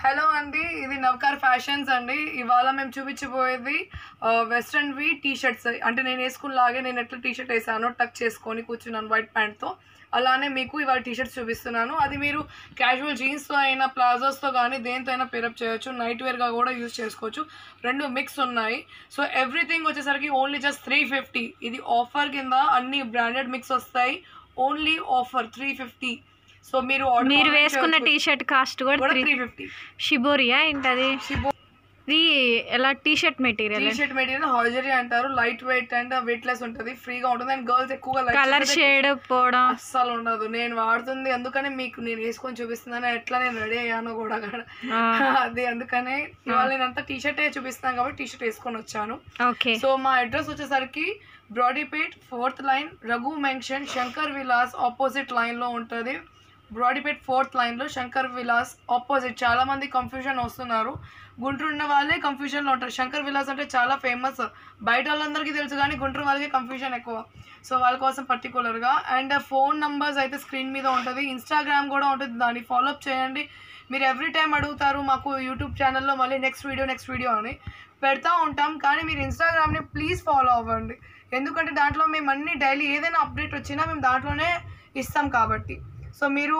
Hello అండి, ఇది Navkar fashions అండి. ఇవాళ మేము చూపించబోయేది వెస్ట్రన్ వి టీ షర్ట్స్. అంటే నేను వేసుకున్నలాగే నేను ఎట్లా టీ షర్ట్ వేసానో టక్ చేసుకొని కూర్చున్నాను వైట్ ప్యాంట్తో, అలానే మీకు ఇవాళ టీ షర్ట్స్ చూపిస్తున్నాను. అది మీరు క్యాజువల్ జీన్స్తో అయినా ప్లాజోస్తో కానీ దేంతో అయినా పేరప్ చేయొచ్చు, నైట్ వేర్గా కూడా యూజ్ చేసుకోవచ్చు. రెండు మిక్స్ ఉన్నాయి. సో ఎవ్రీథింగ్ వచ్చేసరికి ఓన్లీ జస్ట్ 350. ఇది ఆఫర్ కింద అన్ని బ్రాండెడ్ మిక్స్ వస్తాయి. Only offer 350. సో మీరు వేసుకున్న టీ షర్ట్ కాస్ట్ కూడా 350. షిబోరియా ఏంటది? ఇది ఎలా టీ షర్ట్ మెటీరియల్ హాజరీ అంటారు. Light weight and weight less ఉంటుంది, ఫ్రీగా ఉంటుంది. అండ్ గర్ల్స్ ఎక్కువగా కలర్ షేడ్ పోవడం అస్సలు ఉండదు. నేను వాడుతుంది అందుకనే మీకు నేను వేసుకొని చూపిస్తున్నాను ఎట్లా నేను రెడీ అయ్యాను కూడా. అది అందుకనే ఇవాళ నేనంతా టీ షర్ట్ చూపిస్తాను కాబట్టి టీ షర్ట్ వేసుకొని వచ్చాను. సో మా అడ్రస్ వచ్చేసరికి Brodipet 4th line, Raghu mansion, Shankar Vilas opposite లైన్లో ఉంటుంది. బ్రాడీపేట్ 4th లైన్లో శంకర్ విలాస్ ఆపోజిట్. చాలా మంది కన్ఫ్యూజన్ వస్తున్నారు, గుంటూరు ఉన్న వాళ్ళే కన్ఫ్యూజన్లో ఉంటారు. శంకర్ విలాస్ అంటే చాలా ఫేమస్, బయట వాళ్ళందరికీ తెలుసు కానీ గుంటూరు వాళ్ళకి కన్ఫ్యూజన్ ఎక్కువ. సో వాళ్ళ కోసం పర్టికులర్గా. అండ్ ఫోన్ నంబర్స్ అయితే స్క్రీన్ మీద ఉంటుంది, ఇన్స్టాగ్రామ్ కూడా ఉంటుంది, దాన్ని ఫాలోఅప్ చేయండి. మీరు ఎవ్రీ టైం అడుగుతారు మాకు యూట్యూబ్ ఛానల్లో మళ్ళీ నెక్స్ట్ వీడియో అని పెడతా ఉంటాం, కానీ మీరు ఇన్స్టాగ్రామ్ని ప్లీజ్ ఫాలో అవ్వండి. ఎందుకంటే దాంట్లో మేము అన్ని డైలీ ఏదైనా అప్డేట్ వచ్చినా మేము దాంట్లోనే ఇస్తాం కాబట్టి. సో మీరు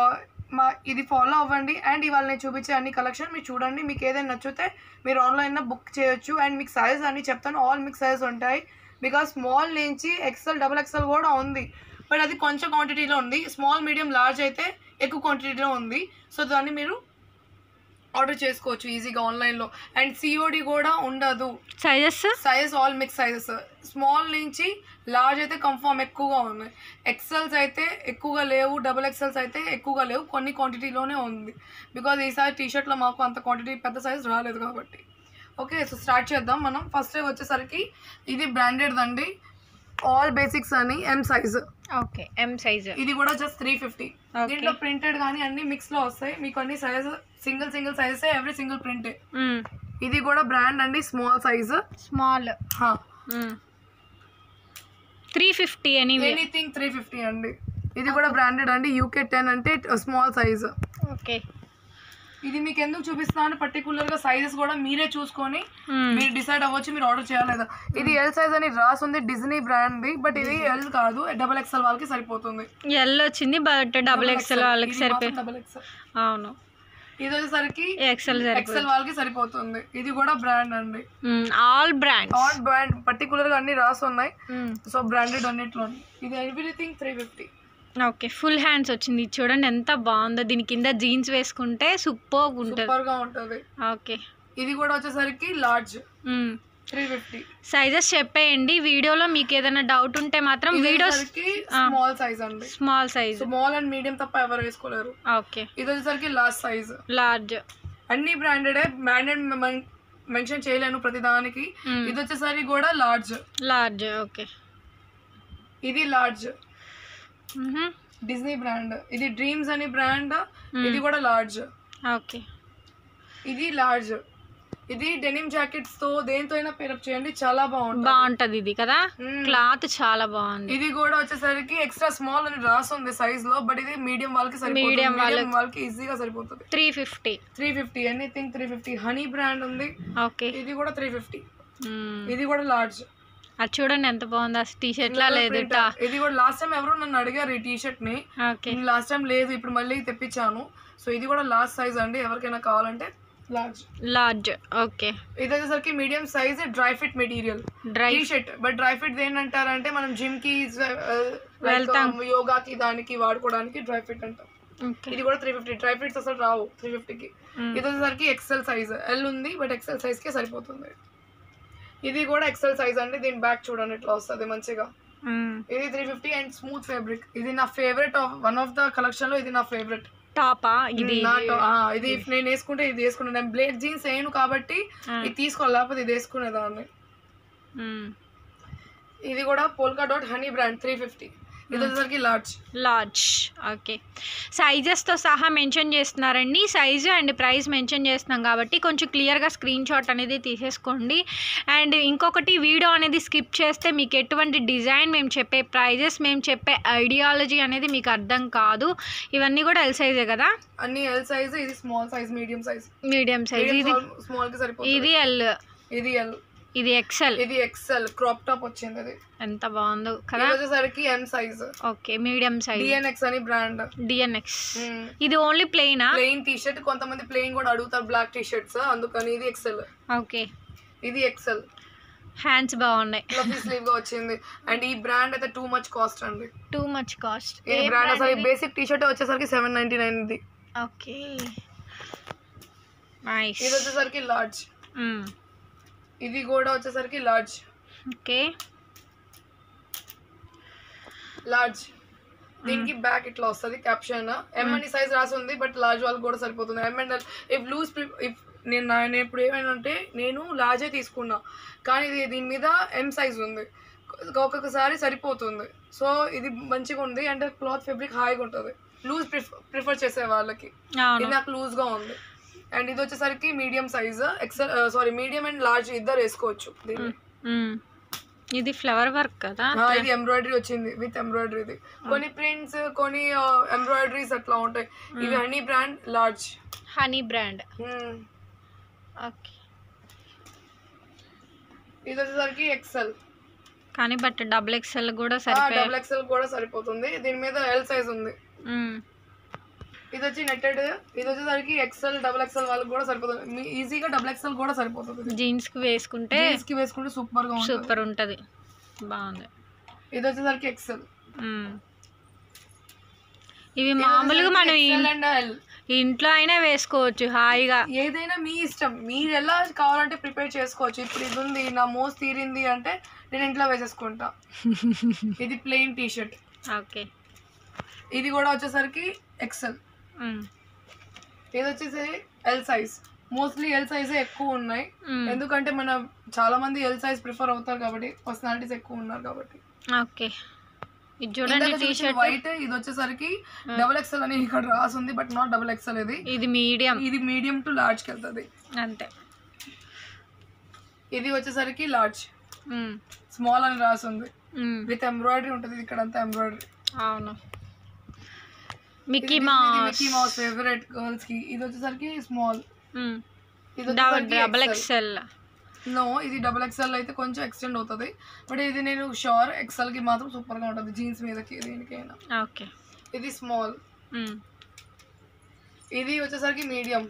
ఇది ఫాలో అవ్వండి. అండ్ ఇవాళ నేను చూపించే అన్ని కలెక్షన్ మీరు చూడండి, మీకు ఏదైనా నచ్చితే మీరు ఆన్లైన్లో బుక్ చేయొచ్చు. అండ్ మీకు సైజ్ అన్నీ చెప్తాను, ఆల్ మిక్స్ సైజ్ ఉంటాయి. బికాస్ స్మాల్ నుంచి ఎక్సెల్, XXL కూడా ఉంది, బట్ అది కొంచెం క్వాంటిటీలో ఉంది. స్మాల్, మీడియం, లార్జ్ అయితే ఎక్కువ క్వాంటిటీలో ఉంది. సో దాన్ని మీరు ఆర్డర్ చేసుకోవచ్చు ఈజీగా ఆన్లైన్లో. అండ్ COD కూడా ఉండదు. Size all mix sizes, small నుంచి లార్జ్ అయితే కన్ఫర్మ్ ఎక్కువగా ఉన్నాయి. XLs అయితే ఎక్కువగా లేవు, XXLs అయితే ఎక్కువగా లేవు, కొన్ని క్వాంటిటీలోనే ఉంది. బికాజ్ ఈసారి టీషర్ట్లో మాకు అంత క్వాంటిటీ పెద్ద సైజ్ రాలేదు కాబట్టి. ఓకే, సో స్టార్ట్ చేద్దాం మనం. ఫస్ట్ వచ్చేసరికి ఇది బ్రాండెడ్ అండి, ఆల్ బేసిక్స్ అని M size. Okay, M size. ఇది కూడా జస్ట్ 350. దీంట్లో ప్రింటెడ్ కానీ అన్ని మిక్స్ లో వస్తాయి. మీకు అన్ని size single size, every single ప్రింటే. ఇది కూడా బ్రాండ్ అండి, స్మాల్ సైజ్. స్మాల్ 350. ఎనీథింగ్ 350 అండి. ఇది కూడా బ్రాండెడ్ అండి, UK 10 అంటే స్మాల్ సైజ్. ఓకే, ఇది మీకు ఎందుకు చూపిస్తాను పర్టికులర్ గా సైజెస్ కూడా మీరే చూసుకొని మీరు డిసైడ్ అవ్వచ్చు మీరు ఆర్డర్ చేయాలేదా. ఇది L సైజ్ అని రాసుంది, డిజ్నీ బ్రాండ్ ది, బట్ ఇది L కాదు, XXL వాళ్ళకి సరిపోతుంది. L వచ్చింది బట్ XXL వాళ్ళకి సరిపోతుంది. అవును, ఇది వచ్చేసరికి XL వాళ్ళకి సరిపోతుంది. ఇది కూడా బ్రాండ్ అండి, ఆల్ బ్రాండ్ పర్టికులర్ గా అన్ని రాసి ఉన్నాయి. సో బ్రాండెడ్ అన్నిట్లో. ఇది ఎవ్రీథింగ్ 350. ఓకే, ఫుల్ హ్యాండ్స్ వచ్చింది చూడండి ఎంత బాగుందో. దీని కింద జీన్స్ వేసుకుంటే సూపర్ గా ఉంటుంది. ఓకే, ఇది కూడా వచ్చేసరికి లార్జ్ 350. సైజెస్ చెప్పేయండి వీడియోలో. మీకు ఏదైనా డౌట్ ఉంటే మాత్రం వీడియోస్ స్మాల్ సైజ్ అండి, స్మాల్ అండ్ మీడియం తప్ప ఎవరు వేసుకోలేరు. ఓకే, ఇది వచ్చేసరికి లార్జ్. అన్ని బ్రాండెడ్ మెన్షన్ చేయలేను ప్రతి దానికి. ఇది వచ్చేసరికి కూడా లార్జ్. ఓకే, ఇది లార్జ్, డిజ్నీ బ్రాండ్. ఇది డ్రీమ్స్ అని బ్రాండ్, ఇది కూడా లార్జ్. ఓకే, ఇది లార్జ్. ఇది డెనిమ్ జాకెట్స్ తో దేంతో అయినా పేరప్ చేయండి, చాలా బాగుంటది. ఇది కదా, క్లాత్ చాలా బాగుంది. ఇది కూడా వచ్చేసరికి ఎక్స్ట్రా స్మాల్ అని రాస్తుంది సైజ్ లో, బట్ ఇది మీడియం వాళ్ళకి సరిపోతుంది, మీడియం వాళ్ళకి ఈజీగా సరిపోతుంది. 350. ఎనీథింగ్ 350. హనీ బ్రాండ్ ఉంది. ఓకే, ఇది కూడా 350. ఇది కూడా లార్జ్. అది చూడండి ఎంత బాగుంది, టీ షర్ట్ లా లేదు. ఇది కూడా లాస్ట్ టైం ఎవరో నన్ను అడిగారు ఈ టీ షర్ట్ ని, లాస్ట్ టైం లేదు, ఇప్పుడు మళ్ళీ తెప్పించాను. సో ఇది కూడా లార్జ్ సైజ్ అండి, ఎవరికైనా కావాలంటే లార్జ్. ఓకే, ఇది వచ్చేసరికి medium size dry fit material T shirt. But dry fit ఏంటంటారంటే మనం జిమ్ కి, యోగాకి, దానికి వాడుకోవడానికి డ్రై ఫిట్ అంటాం. ఇది కూడా 350. డ్రై ఫిట్స్ అసలు రావు 350కి. ఇది వచ్చేసరికి XL సైజ్, L ఉంది బట్ XL సైజ్ కే సరిపోతుంది. ఇది కూడా XL సైజ్ అండి. దీని బ్యాక్ చూడండి ఇట్లా వస్తుంది మంచిగా. ఇది 350 అండ్ స్మూత్ ఫ్యాబ్రిక్. ఇది నా favourite, one of the collection లో ఇది నా ఫేవరెట్ టాపా. ఇది నేను వేసుకుంటే ఇది వేసుకున్నాను. నేను బ్లేడ్ జీన్స్ వేయను కాబట్టి ఇది తీసుకోవాలి, లేకపోతే ఇది వేసుకునేదాన్ని. ఇది కూడా పోల్కా డాట్ హనీ బ్రాండ్ 350. ఇది వచ్చేసరికి లార్జ్. ఓకే, సైజెస్తో సహా మెన్షన్ చేస్తున్నారండి. సైజు అండ్ ప్రైస్ మెన్షన్ చేస్తున్నాం కాబట్టి కొంచెం క్లియర్గా స్క్రీన్ షాట్ అనేది తీసేసుకోండి. అండ్ ఇంకొకటి, వీడియో అనేది స్కిప్ చేస్తే మీకు ఎటువంటి డిజైన్, మేము చెప్పే ప్రైజెస్, మేము చెప్పే ఐడియాలజీ అనేది మీకు అర్థం కాదు. ఇవన్నీ కూడా ఎల్ సైజే కదా? అన్ని ఎల్ సైజ్. ఇది స్మాల్ సైజ్, మీడియం సైజ్, ఇది స్మాల్ కి సరిపోతుంది. ఇది ఎల్, ఇది ఎక్సెల్ క్రాప్ టాప్ వచ్చింది. అది ఎంత బాగుందో కదా. ఇది వచ్చేసరికి M size. Okay, medium size, DNX అని బ్రాండ్. డిఎన్ఎక్స్. ఇది ఓన్లీ ప్లెయిన్ టీ షర్ట్. కొంతమంది ప్లెయిన్ కూడా అడుగుతారు, బ్లాక్ టీ షర్ట్స్, అందుకని ఇది ఎక్సెల్. ఓకే, ఇది ఎక్సెల్. హ్యాండ్స్ బాగున్నాయి, ఫ్లఫీ స్లీవ్ గా వచ్చింది. అండ్ ఈ బ్రాండ్ అయితే టూ మచ్ కాస్ట్ అండి. ఈ బ్రాండ్ అసలు బేసిక్ టీ షర్ట్ వచ్చేసరికి 799 ఇది. Okay, nice. ఇది వచ్చేసరికి లార్జ్. ఇది కూడా వచ్చేసరికి లార్జ్. Okay, large. దీనికి బ్యాక్ ఇట్లా వస్తుంది క్యాప్షన్. ఎం అని సైజ్ రాసి ఉంది, బట్ లార్జ్ వాళ్ళకి కూడా సరిపోతుంది. M and if loose, if నేను ఇప్పుడు ఏమైనా అంటే నేను లార్జే తీసుకున్నా, కానీ దీని మీద ఎం సైజ్ ఉంది, ఒక్కొక్కసారి సరిపోతుంది. సో ఇది మంచిగా ఉంది. అంటే క్లాత్ ఫ్యాబ్రిక్ హాయిగా ఉంటుంది, లూజ్ ప్రిఫర్ చేసే వాళ్ళకి. ఇది నాకు లూజ్ గా ఉంది. అండ్ ఇది వచ్చేసరికి medium size. Medium and large ఇద్దరు వేసుకోవచ్చు. ఇది ఫ్లవర్ వర్క్ కదా? ఇది ఎంబ్రాయిడరీ వచ్చింది విత్ ఎంబ్రాయిడరీ. కొన్ని ప్రింట్స్, కొన్ని ఎంబ్రాయిడరీస్ అట్లా ఉంటాయి. ఇవి honey brand, large. Honey brand. Okay, ఇది వచ్చేసరికి ఎక్సెల్. కానీ బట్ డబుల్ ఎక్సెల్ కూడా సరిపోతుంది. దీని మీద ఎల్ సైజ్ ఉంది. ఇది వచ్చి నెట్టెడ్. ఇది వచ్చేసరికి ఎక్సెల్, డబుల్ ఎక్సెల్ వాళ్ళకి కూడా సరిపోతుంది. ఈజీగా డబుల్ ఎక్సెల్ కూడా సరిపోతుంది. జీన్స్ కి వేసుకుంటే సూపర్ ఉంటది. బాగుంది. ఇది వచ్చేసరికి ఎక్సెల్. ఇవి మామూలుగా మనం ఇంట్లో అయినా వేసుకోవచ్చు హాయిగా. ఏదైనా మీ ఇష్టం, మీరు ఎలా కావాలంటే ప్రిపేర్ చేసుకోవచ్చు. ఇప్పుడు ఇది ఉంది, నా మోస్ తీరింది అంటే నేను ఇంట్లో వేసేసుకుంటా. ఇది ప్లెయిన్ టీ షర్ట్. ఓకే, ఇది కూడా వచ్చేసరికి ఎక్సెల్. ఇది వచ్చేసి ఎల్ సైజ్. మోస్ట్లీ ఎల్ సైజే ఎక్కువ ఉన్నాయి, ఎందుకంటే మన చాలా మంది ఎల్ సైజ్ ప్రిఫర్ అవుతారు కాబట్టి, పర్సనాలిటీస్ ఎక్కువ ఉన్నారు కాబట్టి. ఓకే, ఇది చూడండి టీ షర్ట్ వైట్. ఇది వచ్చేసరికి డబుల్ ఎక్సెల్ అని ఇక్కడ రాసి ఉంది, బట్ నాట్ డబుల్ ఎక్సెల్. ఇది మీడియం టు లార్జ్ కి వెళ్తుంది అంతే. ఇది వచ్చేసరికి లార్జ్. స్మాల్ అని రాసి ఉంది విత్ ఎంబ్రాయిడరీ ఉంటుంది. ఇక్కడ అంతా ఎంబ్రాయిడరీ. అవును, మిక్కీ మౌస్ ఫేవరెట్ గర్ల్స్ కి. ఇది వచ్చేసరికి స్మాల్. Double XL. నో, ఇది డబుల్ ఎక్సెల్ అయితే కొంచెం ఎక్స్టెండ్ అవుతుంది, బట్ ఇది నేను షూర్ ఎక్సెల్ కి మాత్రం సూపర్ గా ఉంటుంది, జీన్స్ మీదకి దేనికైనా. ఓకే, ఇది స్మాల్. ఇది వచ్చేసరికి మీడియం.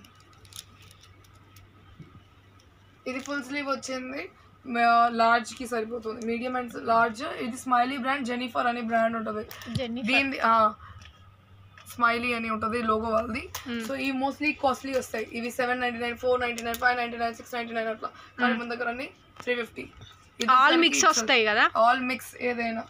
ఇది ఫుల్ స్లీవ్ వచ్చింది, లార్జ్ కి సరిపోతుంది. Medium and large. ఇది స్మైలీ బ్రాండ్, జెనిఫర్ అని బ్రాండ్ ఉంటుంది. దీని స్మైలీ అని ఉంటుంది లోగో వాళ్ళది. సో ఈ మోస్ట్లీ కాస్ట్లీ వస్తాయి. ఇవి 799, 499, 599, 699 అట్లా. కానీ మన దగ్గర అన్ని 350. ఆల్ మిక్స్ వస్తాయి కదా? ఆల్ మిక్స్ ఏదైనా.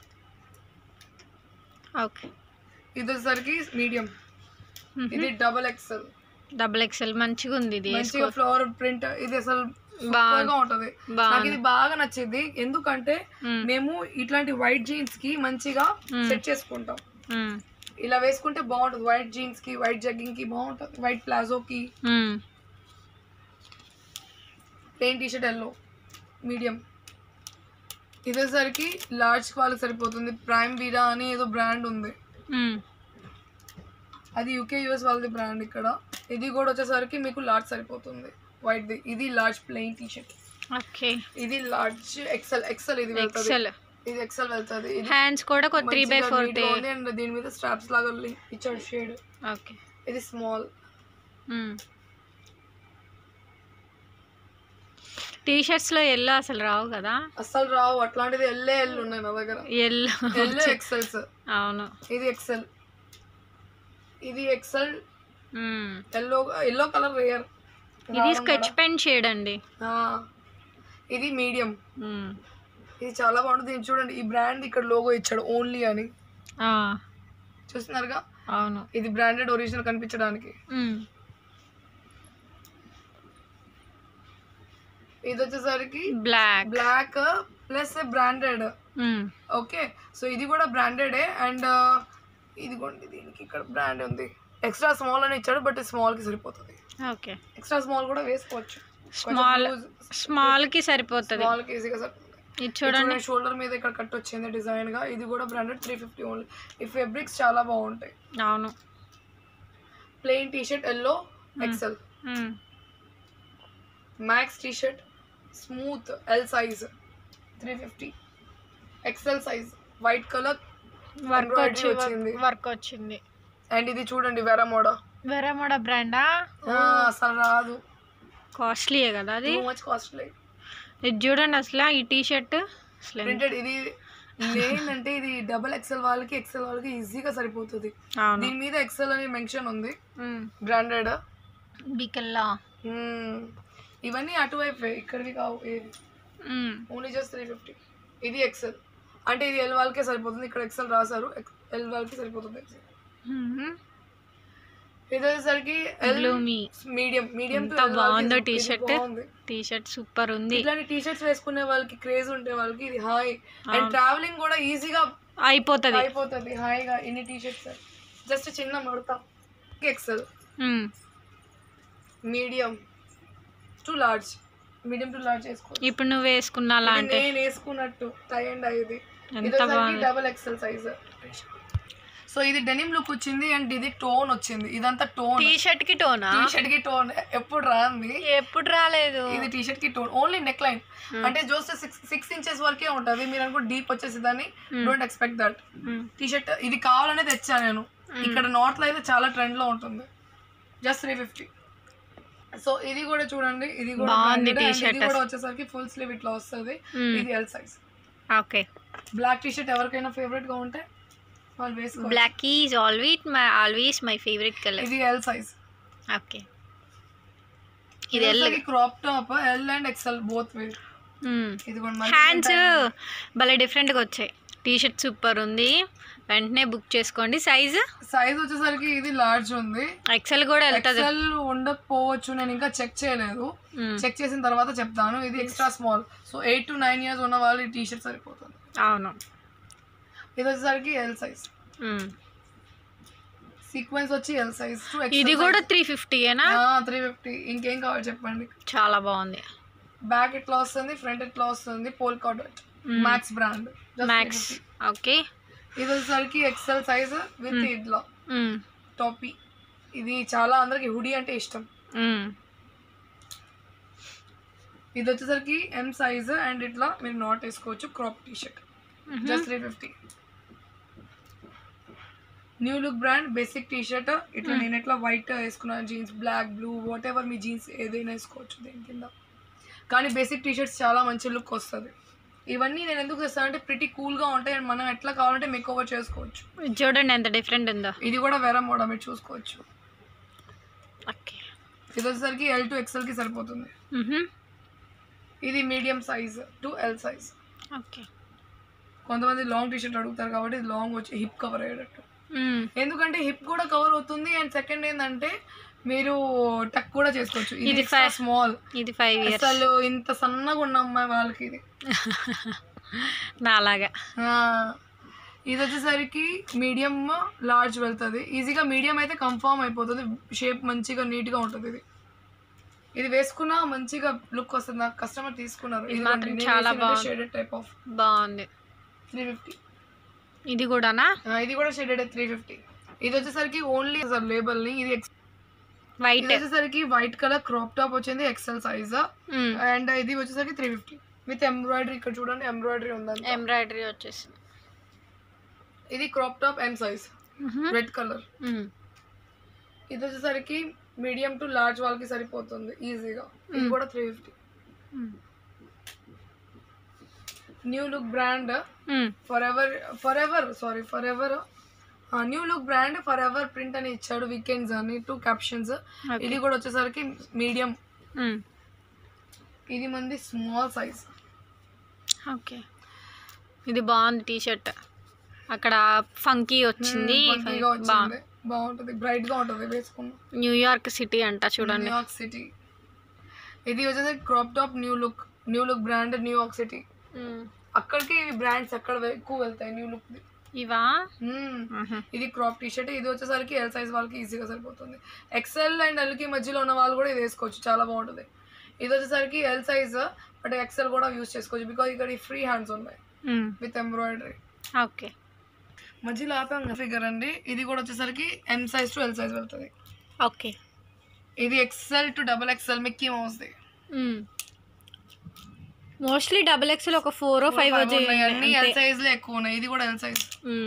ఓకే, ఇది వచ్చేసరికి మీడియం. ఇది డబుల్ ఎక్సెల్. మంచిగా ఉంది. ఇది మంచిగా ఫ్లవర్ ప్రింట్. ఇది అసలు బాగా ఉంటది. నాకు ఇది బాగా నచ్చింది, ఎందుకంటే మేము ఇట్లాంటి వైట్ జీన్స్ కి మంచిగా సెట్ చేసుకుంటాం. ఇలా వేసుకుంటే బాగుంటుంది. వైట్ జీన్స్ కి, వైట్ జగ్గింగ్ కి బాగుంటుంది. వైట్ ప్లాజో కి. Plain T shirt yellow medium. ఇదేసరికి లార్జ్ వాళ్ళకి సరిపోతుంది. ప్రైమ్ వీరా అని ఏదో బ్రాండ్ ఉంది, అది యూకే యూఎస్ వాళ్ళది బ్రాండ్. ఇక్కడ ఇది కూడా వచ్చేసరికి మీకు లార్జ్ సరిపోతుంది వైట్ ది. ఇది large plain T shirt. Okay, ఇది లార్జ్ ఎక్సెల్. ఇది వెళ్తుంది. ఇది ఎక్సెల్ వెళ్తుంది. హ్యాండ్స్ కూడా 3/4 అండ్ దీని మీద స్ట్రాప్స్ లాగా ఇచ్చాడు షేడ్. ఓకే, ఇది స్మాల్. టీ షర్ట్స్ లో ఎల్లో అసలు రావు కదా? అసలు రావు. అట్లాంటిది ఎల్లో ఉన్నాయి నా దగ్గర. Yellow XLs. అవును, ఇది ఎక్సెల్. ఇది ఎక్సెల్. Yellow colour rare. ఇది స్కెచ్ పెన్ షేడ్ అండి. ఇది మీడియం. ఇది చాలా బాగుంటుంది. చూడండి, ఈ బ్రాండ్ ఇక్కడ లోగో ఇచ్చాడు ఓన్లీ అని, చూస్తున్నారుగా? అవును, ఇది బ్రాండెడ్ ఒరిజినల్ కనిపించడానికి. ఇది వచ్చేసరికి black plus branded. Okay, so ఇది కూడా బ్రాండెడే. అండ్ ఇదిగోండి దీనికి ఇక్కడ బ్రాండ్ ఉంది, ఎక్స్ట్రా స్మాల్ అని ఇచ్చాడు, బట్ స్మాల్ కి సరిపోతుంది. ఓకే, ఎక్స్ట్రా స్మాల్ కూడా వేసుకోవచ్చు, స్మాల్ కి సరిపోతుంది, స్మాల్ కి ఈజీగా సరిపోతుంది. ఇది చూడండి, షోల్డర్ మీద ఇక్కడ కట్ వచ్చింది డిజైన్ గా. ఇది కూడా బ్రాండెడ్ 350 ఓన్లీ. ఈ ఫ్యాబ్రిక్స్ చాలా బాగుంటాయి. అవును. Plain T shirt yellow XL, Max T shirt smooth L size 350, XL size white colour work వచ్చింది. అండ్ ఇది చూడండి వెరామోడా బ్రాండా, అసలు రాదు, కాస్ట్లీయే కదా అది, మచ్ కాస్ట్లీ. ఇది చూడండి అసలు ఈ టీ షర్ట్ ప్రింటెడ్. ఇది ఏంటంటే ఇది డబుల్ ఎక్సెల్ వాళ్ళకి ఈజీగా సరిపోతుంది. దీని మీద ఎక్సెల్ అని మెన్షన్ ఉంది, బ్రాండెడ్ బికల్లా. ఇవన్నీ అటువైపే, ఇక్కడివి కావు, ఓన్లీ జస్ట్ 350. ఇది ఎక్సెల్ అంటే ఇది ఎల్ వాళ్ళకే సరిపోతుంది, ఇక్కడ ఎక్సెల్ రాశారు, ఎల్ వాళ్ళకి సరిపోతుంది ఎక్సెల్. ఇది వచ్చేసరికి మీడియం బాగుందో టీ షర్ట్ సూపర్ ఉంది. ఇట్లాంటి టీ షర్ట్స్ వేసుకునే వాళ్ళకి క్రేజ్ ఉంటే వాళ్ళకి ఇది హాయ్. అండ్ ట్రావెలింగ్ కూడా ఈజీగా అయిపోతుంది హాయిగా. ఇన్ని టీ షర్ట్స్ జస్ట్ చిన్న మడత. ఎక్సెల్, మీడియం టు లార్జ్ వేసుకోవచ్చు. ఇప్పుడు నువ్వు వేసుకున్నా నేను వేసుకున్నట్టు టై అండ్ ఇది డబుల్ ఎక్సెల్ సైజ్. సో ఇది డెనిమ్ లుక్ వచ్చింది అండ్ ఇది టోన్ వచ్చింది. ఇదంతా టోన్, టీ షర్ట్ కి టోన్ ఎప్పుడు రాంది, ఎప్పుడు రాలేదు. ఇది టీ షర్ట్ కి టోన్, ఓన్లీ నెక్ లైన్ అంటే జస్ట్ 6 ఇంచెస్ వరకే ఉంటది. మీరు అనుకో డీప్ వచ్చేసి దాన్ని, don't expect that. T shirt ఇది కావాలనే తెచ్చా నేను, ఇక్కడ నార్త్ లో అయితే చాలా ట్రెండ్ లో ఉంటుంది. జస్ట్ 350. సో ఇది కూడా చూడండి, ఇది కూడా వచ్చేసరికి ఫుల్ స్లీవ్ ఇట్లా వస్తుంది. ఇది L size. Okay, black T shirt ఎవరికైనా ఫేవరెట్ గా ఉంటే వాళ్ళు వేసుకోవచ్చు. Black is always my favourite colour. ఇది ఎల్ సైజ్. ఓకే, ఇది L crop top L and XL both way. ఇది హ్యాండ్స్ భలే డిఫరెంట్ గా వచ్చాయి. టీ షర్ట్ సూపర్ ఉంది, వెంటనే బుక్ చేసుకోండి. సైజ్ వచ్చేసరికి ఇది లార్జ్ ఉంది, ఎక్సెల్ కూడా వెళ్తుంది. ఎక్సెల్ ఉండకపోవచ్చు, నేను ఇంకా చెక్ చేయలేదు, చెక్ చేసిన తర్వాత చెప్తాను. ఇది extra small, so 8 to 9 years ఉన్న వాళ్ళు ఈ టీ షర్ట్ సరిపోతుంది. అవును. ఇది వచ్చేసరికి ఎల్ సైజ్, సీక్వెన్స్ వచ్చి ఎల్ సైజ్. ఇది కూడా 350 ఏనా? 350. ఇంకేం కావాలి చెప్పండి. చాలా బాగుంది. బ్యాక్ ఇట్లా వస్తుంది, ఫ్రంట్ ఇట్లా వస్తుంది, polka dot, Max brand, Max. Okay, ఇది వచ్చేసరికి ఎక్సెల్ సైజ్ విత్ ఇట్లా టాపీ. ఇది చాలా అందరికి హుడీ అంటే ఇష్టం. ఇది వచ్చేసరికి ఎం సైజ్ అండ్ ఇట్లా మీరు నాట్ వేసుకోవచ్చు. Crop T shirt just 350. New look brand basic T shirt. ఇట్లా నేను ఎట్లా వైట్ వేసుకున్నాను, jeans black blue whatever మీ జీన్స్ ఏదైనా వేసుకోవచ్చు దీని కింద. కానీ బేసిక్ టీ షర్ట్స్ చాలా మంచి లుక్ వస్తుంది. ఇవన్నీ నేను ఎందుకు చేస్తాను అంటే ప్రిటీ కూల్గా ఉంటాయి అండ్ మనం ఎట్లా కావాలంటే మేక్ ఓవర్ చేసుకోవచ్చు. చూడండి ఎంత డిఫరెంట్ ఉందో. ఇది కూడా వేరే మోడల్ మీరు చూసుకోవచ్చు. ఓకే, ఇది వచ్చేసరికి ఎల్ టు ఎక్సెల్కి సరిపోతుంది. ఇది medium size to L size. Okay, కొంతమంది లాంగ్ టీ షర్ట్ అడుగుతారు కాబట్టి ఇది లాంగ్ వచ్చి హిప్ కవర్ అయ్యేటట్టు, ఎందుకంటే హిప్ కూడా కవర్ అవుతుంది. అండ్ సెకండ్ ఏంటంటే మీరు టక్ కూడా చేసుకోవచ్చు. ఇది స్మాల్, ఇది 5 years. అసలు ఇంత సన్నగా ఉన్న అమ్మాయి వాళ్ళకి ఇది నాలాగా. ఇది వచ్చేసరికి మీడియం లార్జ్ వెళ్తుంది ఈజీగా. మీడియం అయితే కన్ఫర్మ్ అయిపోతుంది, షేప్ మంచిగా నీట్గా ఉంటుంది. ఇది వేసుకున్నా మంచిగా లుక్ వస్తుంది. నాకు కస్టమర్ తీసుకున్నారు. ఇది మాత్రం చాలా బాగుంది, షేడెడ్ టైప్ ఆఫ్ బాగుంది. 350. ఇది కూడానా? ఇది కూడా షేడెడ్ 350. ఇది వచ్చేసరికి ఓన్లీ లేబుల్ ని, ఇది వైట్ వచ్చేసరికి వైట్ కలర్ క్రాప్ టాప్ వచ్చింది ఎక్సెల్ సైజ్. అండ్ ఇది వచ్చేసరికి 350 విత్ ఎంబ్రాయిడరీ. ఇక్కడ చూడండి ఎంబ్రాయిడరీ ఉందండి, ఎంబ్రాయిడరీ వచ్చేసింది. ఇది crop top M size red colour. ఇది వచ్చేసరికి మీడియం టు లార్జ్ వాళ్ళకి సరిపోతుంది ఈజీగా. ఇది కూడా 350. New look brand forever new look brand forever print అని ఇచ్చాడు, వీకెండ్స్ అని 2 క్యాప్షన్స్. ఇది కూడా వచ్చేసరికి మీడియం. ఇది మంది స్మాల్ సైజ్. ఓకే, ఇది బాగుంది టీ షర్ట్. అక్కడ ఫంకీ వచ్చింది, బాగుంటుంది, బ్రైట్ గా ఉంటుంది వేసుకున్నా. న్యూయార్క్ సిటీ అంట చూడండి, న్యూయార్క్ సిటీ. ఇది వచ్చేసి crop top new look brand New York city. అక్కడికి ఇవి బ్రాండ్స్ అక్కడ ఎక్కువ వెళ్తాయి న్యూ లుక్. ఇవా ఇది క్రాప్ టీ షర్ట్. ఇది వచ్చేసరికి ఎల్ సైజ్ వాళ్ళకి ఈజీగా సరిపోతుంది. ఎక్సెల్ అండ్ ఎల్కి మధ్యలో ఉన్న వాళ్ళు కూడా ఇది వేసుకోవచ్చు, చాలా బాగుంటుంది. ఇది వచ్చేసరికి ఎల్ సైజ్ బట్ ఎక్సెల్ కూడా యూజ్ చేసుకోవచ్చు బికాజ్ ఇక్కడ ఫ్రీ హ్యాండ్స్ ఉన్నాయి విత్ ఎంబ్రాయిడరీ. ఓకే, మధ్యలో ఆపాం ఫిగర్ అండి. ఇది కూడా వచ్చేసరికి M size to L size వెళ్తుంది. ఓకే, ఇది XL to double XL Mickey మౌస్ది. మోస్ట్లీ డబుల్ ఎక్స్ఎల్ ఒక 4 or 5 అన్ని ఎల్ సైజ్ లో ఎక్కువ ఉన్నాయి. ఇది కూడా ఎల్ సైజ్.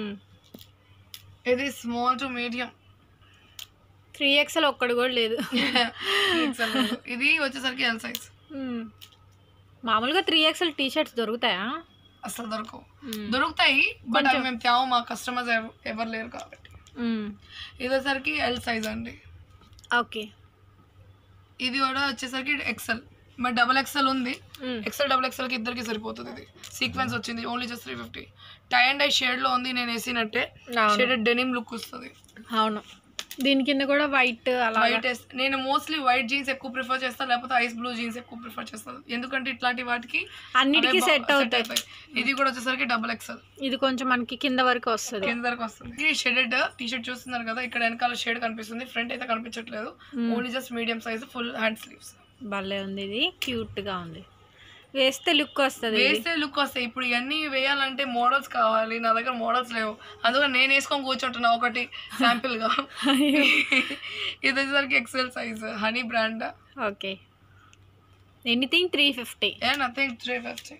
ఇది స్మాల్ టు మీడియం. 3XL ఒక్కడు కూడా లేదు. ఇది వచ్చేసరికి ఎల్ సైజ్. మామూలుగా 3XL టీ షర్ట్స్ దొరుకుతాయా? అసలు దొరుకుతాయి బట్ అవి మేము తేవు, మా కస్టమర్స్ ఎవరు లేరు కాబట్టి. ఇది వచ్చేసరికి ఎల్ సైజ్ అండి. ఓకే, ఇది కూడా వచ్చేసరికి ఎక్సెల్ మరి డబుల్ ఎక్సెల్ ఉంది. ఎక్సెల్ డబుల్ ఎక్సెల్ కి ఇద్దరికి సరిపోతుంది. ఇది సీక్వెన్స్ వచ్చింది only just 350. Tie and dye shade లో ఉంది. నేను వేసినట్టే షేడెడ్ డెనిమ్ లుక్ వస్తుంది. అవును, దీని కింద కూడా వైట్ వైట్. నేను మోస్ట్లీ వైట్ జీన్స్ ఎక్కువ ప్రిఫర్ చేస్తాను, లేకపోతే ఐస్ బ్లూ జీన్స్ ఎక్కువ ప్రిఫర్ చేస్తాను, ఎందుకంటే ఇట్లాంటి వాటికి అన్నిటికీ సెట్ అవుతాయి. ఇది కూడా వచ్చేసరికి డబుల్ ఎక్సెల్. ఇది కొంచెం మనకి కింద వరకు వస్తుంది. కింద వరకు వస్తుంది. ఇది షేడెడ్ టీ షర్ట్ చూస్తున్నారు కదా, ఇక్కడ వెనకాల షేడ్ కనిపిస్తుంది, ఫ్రంట్ అయితే కనిపించట్లేదు. Only just medium size full hand sleeves. భలే ఉంది, ఇది క్యూట్ గా ఉంది. వేస్తే లుక్ వస్తుంది. ఇప్పుడు ఇవన్నీ వేయాలంటే మోడల్స్ కావాలి, నా దగ్గర మోడల్స్ లేవు, అందుకని నేను వేసుకొని కూర్చుంటున్నా ఒకటి శాంపిల్ గా. ఇది వచ్చేసరికి XL size honey brand. Okay, anything 350. Nothing 350.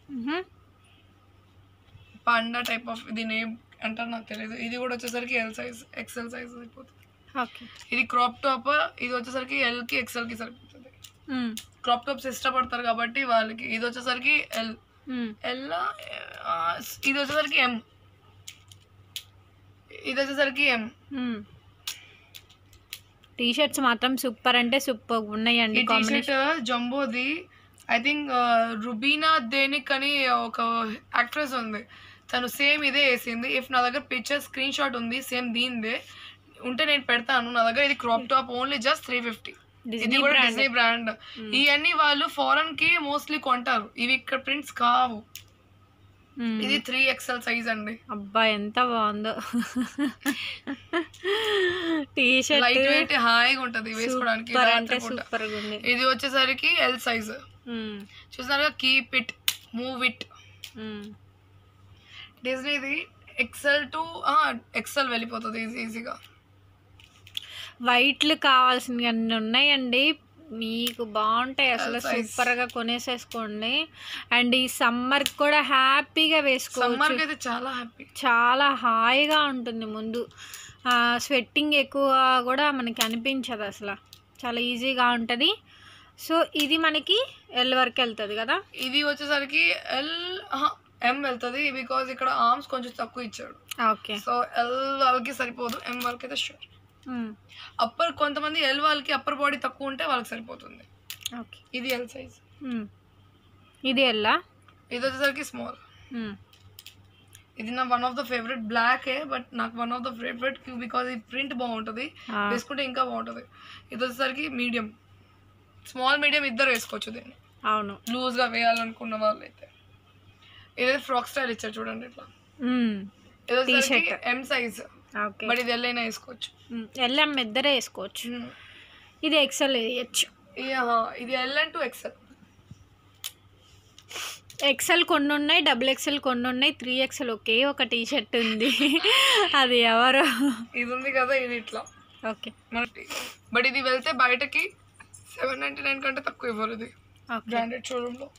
Panda type of ఇది నేమ్ అంటారు నాకు తెలియదు. ఇది కూడా వచ్చేసరికి ఎల్ సైజ్ ఎక్సెల్ సైజ్ అయిపోతుంది. ఇది క్రాప్ టాప్. ఇది వచ్చేసరికి ఎల్ కి ఎక్సెల్ కి సరిపోతుంది. క్రాప్ టాప్స్ ఇష్టపడతారు కాబట్టి వాళ్ళకి. ఇది వచ్చేసరికి ఎల్. ఇది వచ్చేసరికి ఎం. ఇది వచ్చేసరికి ఎం. టీ షర్ట్స్ మాత్రం సూపర్ అంటే సూపర్ ఉన్నాయండి. టీ షర్ట్ జంబోది ఐ థింక్ రుబీనా దేనిక్ అని ఒక యాక్ట్రెస్ ఉంది, తను సేమ్ ఇదే వేసింది. ఇఫ్ నా దగ్గర పిక్చర్ స్క్రీన్ షాట్ ఉంది సేమ్ దీనిదే ఉంటే నేను పెడతాను. నా దగ్గర ఇది క్రాప్ టాప్ ఓన్లీ జస్ట్ 350. ఇది కూడా డిజ్నీ బ్రాండ్. ఇవన్నీ వాళ్ళు ఫారెన్ కి మోస్ట్లీ కొంటారు, ఇవి ఇక్కడ ప్రింట్స్ కావు. ఇది 3XL సైజ్ అండి. అబ్బా ఎంత బాగుందో టీ షర్ట్. లైట్ వెయిట్ హాయిగా ఉంటది వేసుకోవడానికి. ఇది వచ్చేసరికి ఎల్ సైజ్. చూసారు కీప్ ఇట్ మూవ్ ఇట్. డిజ్నీది ఎక్సెల్ టు ఎక్సెల్ వెళ్ళిపోతుంది ఈజీగా. వైట్లు కావాల్సినవి అన్నీ ఉన్నాయండి, మీకు బాగుంటాయి అసలు. సూపర్గా కొనేసేసుకోండి. అండ్ ఈ సమ్మర్కి కూడా హ్యాపీగా వేసుకోవచ్చు. చాలా హాయిగా ఉంటుంది. ముందు స్వెట్టింగ్ ఎక్కువ కూడా మనకి అనిపించదు అసలు, చాలా ఈజీగా ఉంటుంది. సో ఇది మనకి ఎల్ వరకు వెళ్తుంది కదా. ఇది వచ్చేసరికి ఎం వెళ్తుంది బికాజ్ ఇక్కడ ఆర్మ్స్ కొంచెం తక్కువ ఇచ్చాడు. ఓకే, సో ఎల్ వాళ్ళకి సరిపోదు, ఎం వాళ్ళకి అయితే షూర్. అప్పర్ కొంతమంది ఎల్ వాళ్ళకి అప్పర్ బాడీ తక్కువ ఉంటే వాళ్ళకి సరిపోతుంది. ఓకే, ఇది ఎల్ సైజ్. ఇది ఎల్లా. ఇది వచ్చేసరికి స్మాల్. ఇది నా one of the favourite black, but నాకు one of the favourite because ఈ ప్రింట్ బాగుంటుంది, వేసుకుంటే ఇంకా బాగుంటుంది. ఇది వచ్చేసరికి మీడియం, స్మాల్ మీడియం ఇద్దరు వేసుకోవచ్చు దీన్ని. అవును, లూజ్ గా వేయాలనుకున్న వాళ్ళు అయితే. ఇదైతే ఫ్రాక్ స్టైల్ ఇచ్చారు చూడండి ఇట్లా. ఇది వచ్చేసరికి ఎం సైజ్, బట్ ఇది ఎల్ అయినా వేసుకోవచ్చు. ఎల్ఎం ఇద్దరే వేసుకోవచ్చు. ఇది ఎక్సెల్ వేయచ్చు. ఇది L and to XL. XL కొన్ని ఉన్నాయి, డబుల్ ఎక్సెల్ కొన్ని ఉన్నాయి, 3XL ఒకే ఒక టీ షర్ట్ ఉంది. అది ఎవరో. ఇది ఉంది కదా, ఇది ఇట్లా. ఓకే, బట్ ఇది వెళ్తే బయటకి 799 కంటే తక్కువ ఇవ్వరు ఇది బ్రాండెడ్ షోరూమ్ లో.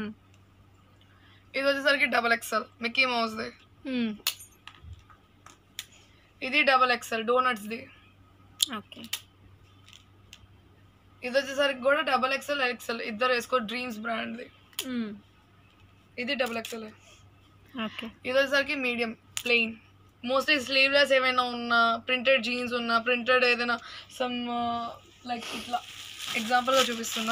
ఇది వచ్చేసరికి డబుల్ ఎక్సెల్ మిక్కీ మౌస్ ది. ఇది డబుల్ ఎక్సెల్ డోనట్స్ ది. ఓకే, ఇది వచ్చేసరికి కూడా డబుల్ ఎక్సెల్ ఎక్సెల్ ఇద్దరు వేసుకో, డ్రీమ్స్ బ్రాండ్ ది. ఇది డబుల్ ఎక్సెల్. ఓకే, ఇది వచ్చేసరికి మీడియం ప్లెయిన్. మోస్ట్లీ స్లీవ్లెస్ ఏమైనా ఉన్నా, ప్రింటెడ్ జీన్స్ ఉన్నా, ప్రింటెడ్ ఏదైనా సమ్ లైక్ ఇట్లా ఎగ్జాంపుల్గా చూపిస్తున్నా.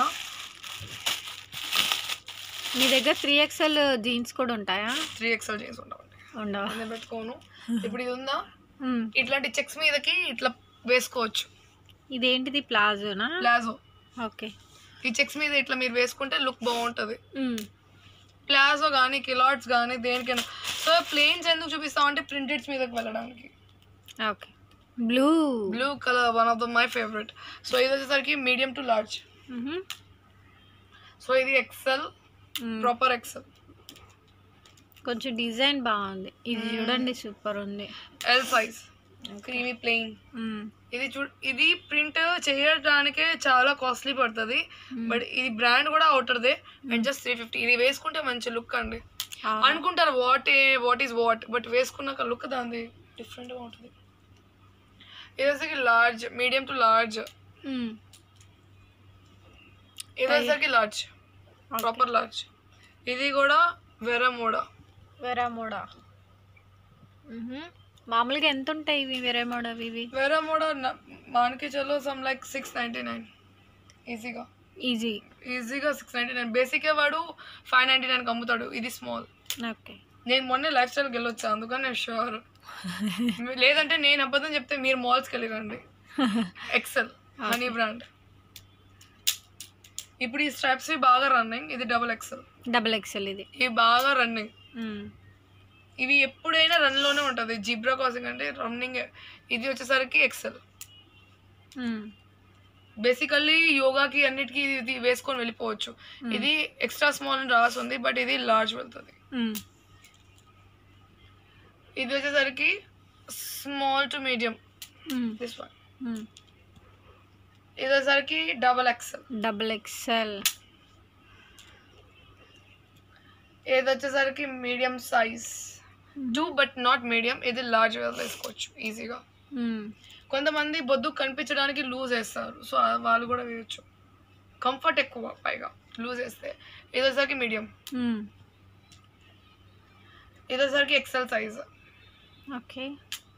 మీ దగ్గర 3XL జీన్స్ కూడా ఉంటాయా? 3XL జీన్స్ ఉండవు, నేను పెట్టుకోను. ఇప్పుడు ఇది ఉందా, ఇట్లాంటి చెక్స్ మీదకి ఇట్లా వేసుకోవచ్చు. ఇదేంటిది, ప్లాజో. ప్లాజో. ఓకే, ఈ చెక్స్ మీద ఇట్లా మీరు వేసుకుంటే లుక్ బాగుంటుంది. ప్లాజో కానీ కిలాట్స్ కానీ దేనికైనా. సో ప్లెయిన్స్ ఎందుకు చూపిస్తామంటే ప్రింటెడ్స్ మీదకి వెళ్ళడానికి. Okay, blue colour one of the my favourite. So ఇది వచ్చేసరికి మీడియం టు లార్జ్. సో ఇది ఎక్సెల్, ప్రాపర్ ఎక్సెల్. కొంచెం డిజైన్ బాగుంది. ఇది చూడండి సూపర్ ఉంది. L size, creamy plain. ఇది ప్రింట్ చేయడానికే చాలా కాస్ట్లీ పడుతుంది, బట్ ఇది బ్రాండ్ కూడా అవుటర్దే అండ్ జస్ట్ 350. ఇది వేసుకుంటే మంచి లుక్ అండి. అనుకుంటారు వాట్ ఈస్ వాట్, బట్ వేసుకున్నాక లుక్ దాని డిఫరెంట్గా ఉంటుంది. ఇది వచ్చేసరికి లార్జ్, మీడియం టు లార్జ్. ఇది వచ్చేసరికి లార్జ్, ప్రాపర్ లార్జ్. ఇది కూడా వెరామోడా. మామూలుగా ఎంత ఉంటాయి ఇవి వెరామోడా? వెరామోడా మనకి చలో సమ్ లైక్ 699 ఈజీగా 699. బేసికే వాడు 599 అమ్ముతాడు. ఇది స్మాల్. ఓకే, నేను మొన్నే లైఫ్ స్టైల్కి వెళ్ళొచ్చా, అందుకని నేను షూర్. లేదంటే నేను అబద్ధం చెప్తే మీరు మాల్స్కి వెళ్ళిరండి. XL honey brand. ఇప్పుడు ఈ స్ట్రాప్స్ బాగా రన్నింగ్. ఇది డబుల్ ఎక్సెల్. ఇది బాగా రన్నింగ్. ఇవి ఎప్పుడైనా రన్లోనే ఉంటుంది. జిబ్రా క్రాసింగ్ అంటే రన్నింగ్. ఇది వచ్చేసరికి ఎక్సెల్. బేసికల్లీ యోగాకి అన్నిటికీ ఇది వేసుకొని వెళ్ళిపోవచ్చు. ఇది ఎక్స్ట్రా స్మాల్ అని రాస్తుంది, బట్ ఇది లార్జ్ వెళ్తుంది. ఇది వచ్చేసరికి small to medium. This one. ఇది వచ్చేసరికి డబుల్ ఎక్సెల్. ఇది వచ్చేసరికి medium size 2, but not medium. ఇది లార్జ్ వేసుకోవచ్చు ఈజీగా. కొంతమంది బొద్దు కనిపించడానికి లూజ్ వేస్తారు, సో వాళ్ళు కూడా వేయచ్చు. కంఫర్ట్ ఎక్కువ, పైగా లూజ్ వేస్తే. ఇది వచ్చేసరికి మీడియం. ఇది వచ్చేసరికి ఎక్సెల్ సైజ్. ఓకే,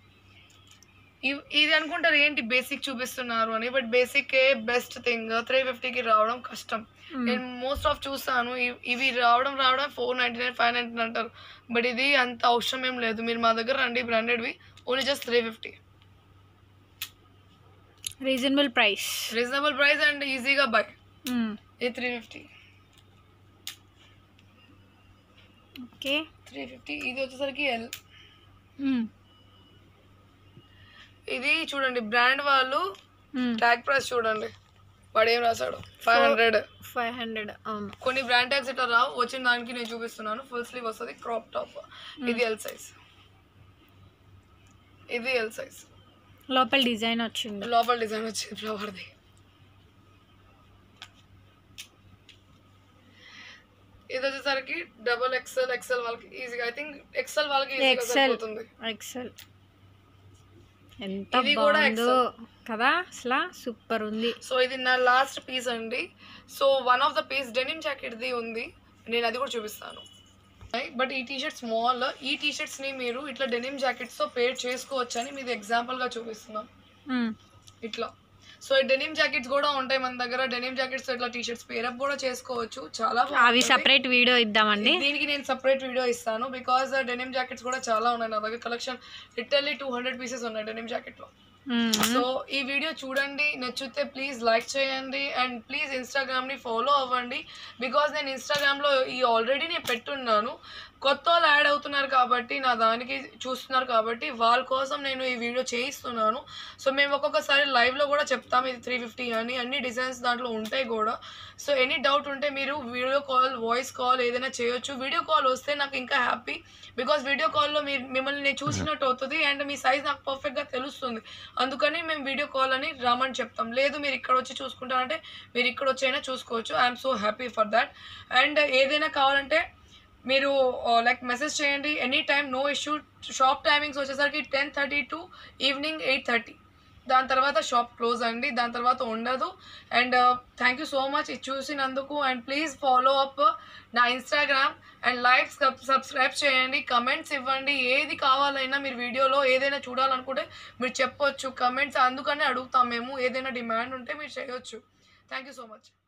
ఇది అనుకుంటారు ఏంటి బేసిక్ చూపిస్తున్నారు అని, బట్ బేసిక్ బెస్ట్ థింగ్. 350కి రావడం కష్టం. నేను మోస్ట్ ఆఫ్ చూస్తాను ఇవి రావడం 499 599 అంటారు, బట్ ఇది అంత అవసరం ఏం లేదు. మీరు మా దగ్గర రండి, బ్రాండెడ్వి only just 350. Reasonable price and ఈజీగా బై. ఇది 350. ఓకే, 350. ఇది వచ్చేసరికి ఎల్. ఇది చూడండి బ్రాండ్ వాళ్ళు ట్యాగ్ ప్రైస్ చూడండి, వాడు ఏం రాశాడు, 500. అవును, కొన్ని బ్రాండ్ ట్యాగ్స్ ఇట్లా రావు. వచ్చిన దానికి నేను చూపిస్తున్నాను. ఫుల్ స్లీవ్ వస్తుంది, క్రాప్ టాప్. ఇది ఎల్ సైజ్. ఇది ఎల్ సైజ్. లోపల డిజైన్ వచ్చింది ఫ్లవర్ది. ఇది వచ్చేసరికి డబుల్ ఎక్సెల్ వాళ్ళకి ఈజీగా. ఐ థింక్ ఎక్సెల్ వాళ్ళకి ఈజీగా సరిపోతుంది. ఎంత బాగుందో కదా, అసలు సూపర్ ఉంది. సో ఇది నా లాస్ట్ పీస్ అండి. So one of the piece denim జాకెట్ది ఉంది, నేను అది కూడా చూపిస్తాను. బట్ ఈ టీషర్ట్ స్మాల్. ఈ టీషర్ట్స్ని మీరు ఇట్లా డెనిమ్ జాకెట్స్తో పేర్ చేసుకోవచ్చు అని మీది ఎగ్జాంపుల్గా చూపిస్తున్నాను ఇట్లా. సో డెనిమ్ జాకెట్స్ కూడా ఉంటాయి మన దగ్గర. డెనిమ్ జాకెట్స్ ఇట్లా టీషర్ట్స్ పేరప్ కూడా చేసుకోవచ్చు. చాలా అవి సెపరేట్ వీడియో ఇద్దామండి. దీనికి నేను సెపరేట్ వీడియో ఇస్తాను, బికాస్ డెనిమ్ జాకెట్స్ కూడా చాలా ఉన్నాయి నా దగ్గర. కలెక్షన్ లిటరల్లీ 200 పీసెస్ ఉన్నాయి డెనిమ్ జాకెట్లో. సో ఈ వీడియో చూడండి, నచ్చితే ప్లీజ్ లైక్ చేయండి అండ్ ప్లీజ్ ఇన్స్టాగ్రామ్ని ఫాలో అవ్వండి. బికాజ్ నేను ఇన్స్టాగ్రామ్లో ఈ ఆల్రెడీ నేను పెట్టున్నాను. కొత్త వాళ్ళు యాడ్ అవుతున్నారు కాబట్టి, నా దానికి చూస్తున్నారు కాబట్టి వాళ్ళ కోసం నేను ఈ వీడియో చేయిస్తున్నాను. సో మేము ఒక్కొక్కసారి లైవ్లో కూడా చెప్తాం ఇది 350 అని. అన్ని డిజైన్స్ దాంట్లో ఉంటాయి కూడా. సో ఎనీ డౌట్ ఉంటే మీరు వీడియో కాల్, వాయిస్ కాల్ ఏదైనా చేయొచ్చు. వీడియో కాల్ వస్తే నాకు ఇంకా హ్యాపీ, బికాజ్ వీడియో కాల్లో మిమ్మల్ని నేను చూసినట్టు అవుతుంది అండ్ మీ సైజ్ నాకు పర్ఫెక్ట్గా తెలుస్తుంది. అందుకని మేము వీడియో కాల్ అని రమ్మని చెప్తాం. లేదు మీరు ఇక్కడ వచ్చి చూసుకుంటారంటే మీరు ఇక్కడ వచ్చైనా చూసుకోవచ్చు. I'm so happy for that. And ఏదైనా కావాలంటే మీరు లైక్ మెసేజ్ చేయండి any time, no issue. Shop timings వచ్చేసరికి 10:30 to ఈవినింగ్ 8:30. దాని తర్వాత షాప్ క్లోజ్ అండి, దాని తర్వాత ఉండదు. And thank you so much ఇది చూసినందుకు. అండ్ ప్లీజ్ ఫాలో అప్ నా ఇన్స్టాగ్రామ్ అండ్ లైక్ సబ్స్క్రైబ్ చేయండి, కమెంట్స్ ఇవ్వండి. ఏది కావాలైనా మీరు వీడియోలో ఏదైనా చూడాలనుకుంటే మీరు చెప్పొచ్చు కమెంట్స్. అందుకనే అడుగుతాం మేము. ఏదైనా డిమాండ్ ఉంటే మీరు చేయొచ్చు. Thank you so much.